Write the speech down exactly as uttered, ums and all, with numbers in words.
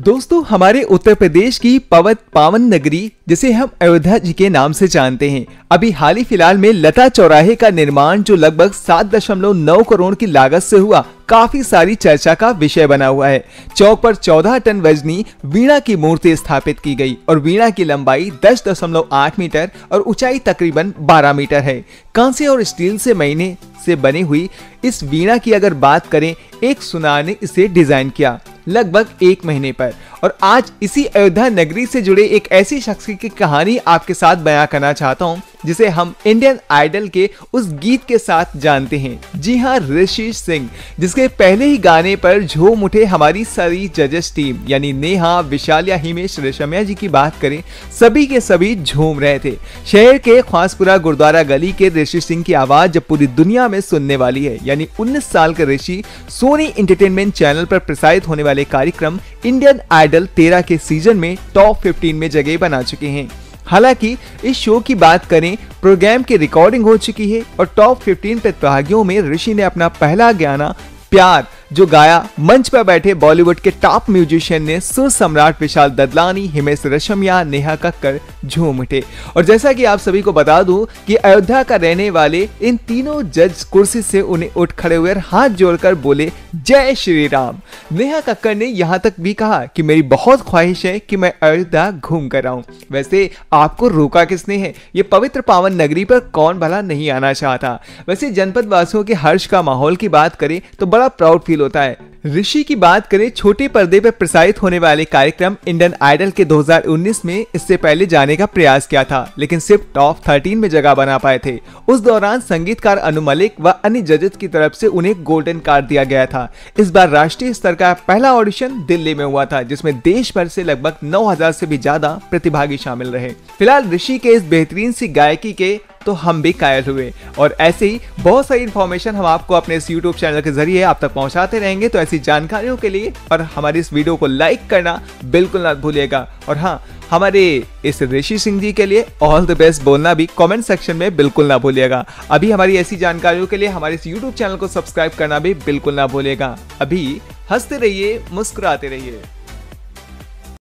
दोस्तों, हमारे उत्तर प्रदेश की पवित्र पावन नगरी जिसे हम अयोध्या जी के नाम से जानते हैं, अभी हाल ही फिलहाल में लता चौराहे का निर्माण जो लगभग सात दशमलव नौ करोड़ की लागत से हुआ, काफी सारी चर्चा का विषय बना हुआ है। चौक पर चौदह टन वजनी वीणा की मूर्ति स्थापित की गई और वीणा की लंबाई दस दशमलव आठ मीटर और ऊंचाई तकरीबन बारह मीटर है। कांसे और स्टील से महीने से बनी हुई इस वीणा की अगर बात करें, एक सुनार ने इसे डिजाइन किया लगभग एक महीने पर। और आज इसी अयोध्या नगरी से जुड़े एक ऐसी शख्स की कहानी आपके साथ बयां करना चाहता हूं, जिसे हम इंडियन आइडल के उस गीत के साथ जानते हैं। जी हां, ऋषि सिंह, जिसके पहले ही गाने पर झूम उठे हमारी सारी जजेस टीम, यानी नेहा, विशाल या हिमेश रेशमिया जी की बात करें, सभी के सभी झूम रहे थे। शहर के ख्वासपुरा गुरुद्वारा गली के ऋषि सिंह की आवाज जब पूरी दुनिया में सुनने वाली है, यानी उन्नीस साल के ऋषि सोनी एंटरटेनमेंट चैनल पर प्रसारित होने वाले कार्यक्रम इंडियन आइडल तेरह के सीजन में टॉप पंद्रह में जगह बना चुके हैं। हालांकि इस शो की बात करें, प्रोग्राम की रिकॉर्डिंग हो चुकी है और टॉप पंद्रह प्रतिभागियों में ऋषि ने अपना पहला गाना प्यार जो गाया, मंच पर बैठे बॉलीवुड के टॉप म्यूजिशियन ने सुर सम्राट विशाल ददलानी, हिमेश रेशमिया, नेहा कक्कर झूम उठे। और जैसा कि आप सभी को बता दूं कि अयोध्या का रहने वाले इन तीनों जज कुर्सी से उन्हें उठ खड़े हुए हाथ जोड़कर बोले जय श्री राम। नेहा कक्कर ने यहाँ तक भी कहा कि मेरी बहुत ख्वाहिश है कि मैं अयोध्या घूम कर आऊं। वैसे आपको रोका किसने है? ये पवित्र पावन नगरी पर कौन भला नहीं आना चाहता। वैसे जनपद वासियों के हर्ष का माहौल की बात करें तो बड़ा प्राउड फील होता है। ऋषि की बात करें, छोटे पर्दे पर प्रसारित होने वाले कार्यक्रम इंडियन आइडल के दो हज़ार उन्नीस में इससे पहले जाने का प्रयास किया था, लेकिन सिर्फ टॉप तेरह में जगह बना पाए थे। उस दौरान संगीतकार अनु मलिक व अन्य जजेस की तरफ से उन्हें गोल्डन कार्ड दिया गया था। इस बार राष्ट्रीय स्तर का पहला ऑडिशन दिल्ली में हुआ था, जिसमें देश भर से लगभग नौ हजार से भी ज्यादा प्रतिभागी शामिल रहे। फिलहाल ऋषि के इस बेहतरीन सी गायकी के तो हम भी कायल हुए, और ऐसे ही बहुत सारी इंफॉर्मेशन हम आपको अपने इस यूट्यूब चैनल के जरिए आप तक पहुंचाते रहेंगे। तो ऐसी जानकारियों के लिए और हमारी इस वीडियो को लाइक करना बिल्कुल ना भूलिएगा। और हाँ, हमारे इस ऋषि सिंह जी के लिए ऑल द बेस्ट बोलना भी कमेंट सेक्शन में बिल्कुल ना भूलिएगा। अभी हमारी ऐसी जानकारियों के लिए हमारे इस यूट्यूब चैनल को सब्सक्राइब करना भी बिल्कुल ना भूलिएगा। अभी हंसते रहिए, मुस्कुराते रहिए।